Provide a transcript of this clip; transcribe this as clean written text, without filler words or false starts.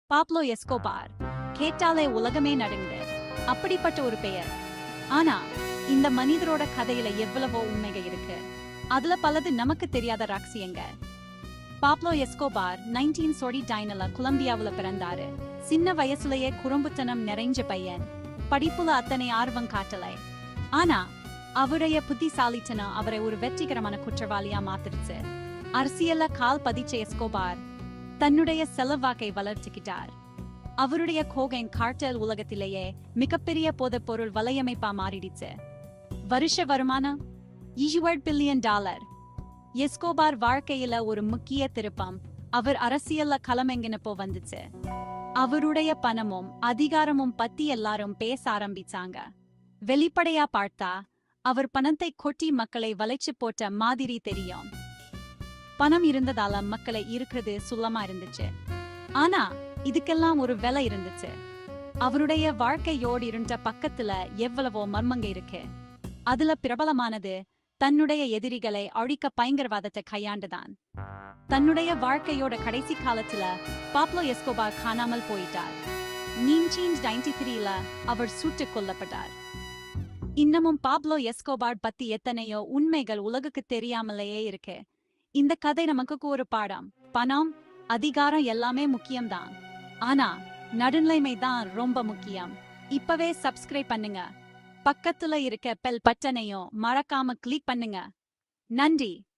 Pablo Escobar. கேட்டாலே உலகமே நடுங்குது. அப்படிப்பட்ட ஒரு பெயர். ஆனா இந்த மனிதரோட கதையில எவ்வளவோ உண்மைகள் இருக்கு. அதுல பலது நமக்கு தெரியாத ரகசியங்க. பாப்லோ எஸ்கோபார் 1949ல கொலம்பியாவுல பிறந்தாரு. சின்ன வயசுலயே குறும்புத்தனம் நிறைஞ்ச பையன். படிப்புல அத்தனை ஆர்வம் காட்டலை. ஆனா அவருடைய புத்திசாலித்தனம் அவரை ஒரு வெற்றிகரமான குற்றவாளியா மாத்திருச்சு. அரசியல்ல கால் பதிச்ச எஸ்கோபார் தன்னுடைய செல்வாக்கை வளர்த்துக்கிட்டார். அவருடைய கோகைன் கார்டல் உலகத்திலேயே மிகப்பெரிய போதைப்பொருள் வலையமைப்பா மாறிடுச்சு. வருஷ வருமானம் $20 பில்லியன். எஸ்கோபார் வாழ்க்கையில ஒரு முக்கிய திருப்பம் அவர் அரசியல்ல களமெங்கினப்போ வந்துச்சு. அவருடைய பணமும் அதிகாரமும் பத்தி எல்லாரும் பேச ஆரம்பிச்சாங்க. வெளிப்படையா பார்த்தா அவர் பணத்தை கொட்டி மக்களை வளைச்சு போட்ட மாதிரி தெரியும். பணம் இருந்ததால மக்களை இருக்கிறது சுலமா இருந்துச்சு. ஆனா இதுக்கெல்லாம் ஒரு விலை இருந்துச்சு. அவருடைய வாழ்க்கையோடு இருந்த பக்கத்துல எவ்வளவோ மர்மங்க இருக்கு. அதுல பிரபலமானது தன்னுடைய எதிரிகளை அழிக்க பயங்கரவாதத்தை கையாண்டுதான். தன்னுடைய வாழ்க்கையோட கடைசி காலத்துல பாப்லோ எஸ்கோபார் காணாமல் போயிட்டார். 1993ல அவர் சுட்டுக் கொல்லப்பட்டார். இன்னமும் பாப்லோ எஸ்கோபார் பத்தி எத்தனையோ உண்மைகள் உலகுக்கு தெரியாமலேயே இருக்கு. இந்த கதை நமக்கு ஒரு பாடம். பணம், அதிகாரம் எல்லாமே முக்கியம்தான். ஆனா நடுநிலைமை தான் ரொம்ப முக்கியம். இப்பவே சப்ஸ்கிரைப் பண்ணுங்க. பக்கத்துல இருக்க பெல் பட்டனையும் மறக்காம கிளிக் பண்ணுங்க. நன்றி.